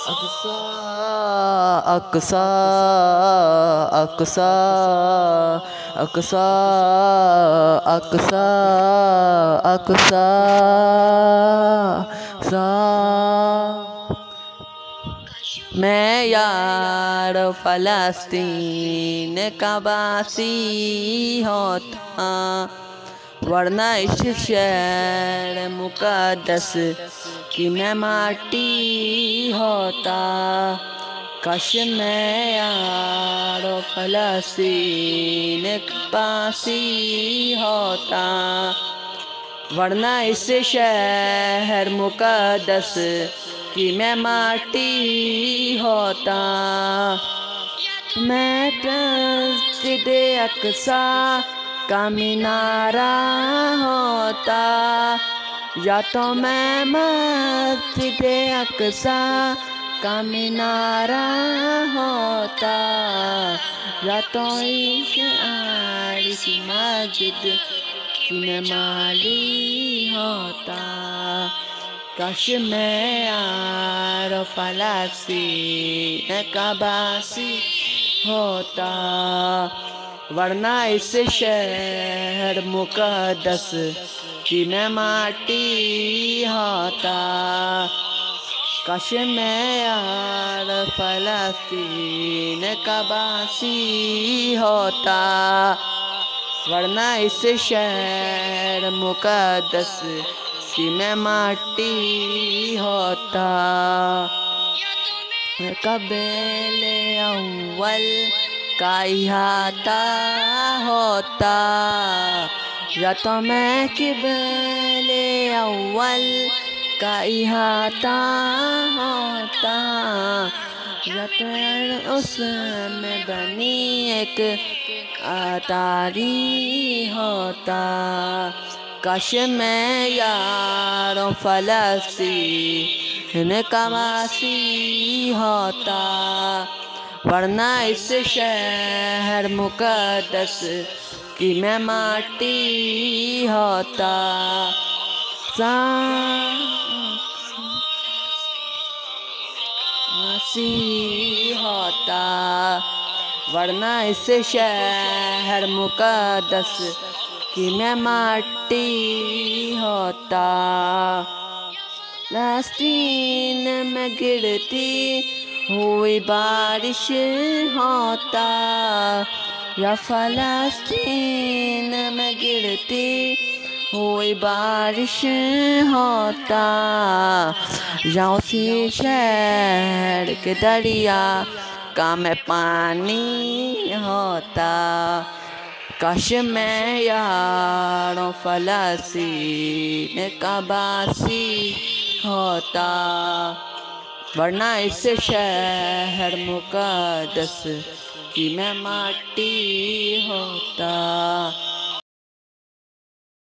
अक्सा अक्सा अक्सा अक्सा अक्सा अक्सा सा मैं यार फ़लस्तीन का बासी होता, वरना इस शहर मुक़द्दस कि मैं माटी होता। काश मैं यार फ़लस्तीन का बासी होता, वरना इस शहर मुक़द्दस कि मैं माटी होता। मैं मस्जिद अक्सा का मीनारा होता, या तो मैं मस्जिद अक्सा का मीनारा होता, या तो इस मस्जिद की मैं माली होता। काश मैं यार फ़लस्तीन का बासी होता, वरना इस शहर मुक़द्दस कि मैं माटी होता। काश मैं यार फ़लस्तीन का बासी होता, वरना इस शहर मुक़द्दस कि मैं माटी होता। क़बीले अव्वल का इहाता होता, या तो मैं क़बीले अव्वल का इहाता होता, या तो उसमें बनी एक अतारी होता। काश मैं यार फ़लस्तीन का बासी होता, वरना इस शहर मुक़द्दस कि मैं माटी होता। बासी होता, वरना इस शहर मुक़द्दस कि मैं माटी होता। फ़लस्तीन में गिरती हुई बारिश होता, या फ़लस्तीन में गिरती हुई बारिश होता, या उसी शहर के दरिया का मैं पानी होता। काश मैं यार फ़लस्तीन का बासी होता, वरना इस शहर मुक़द्दस कि मैं माटी होता।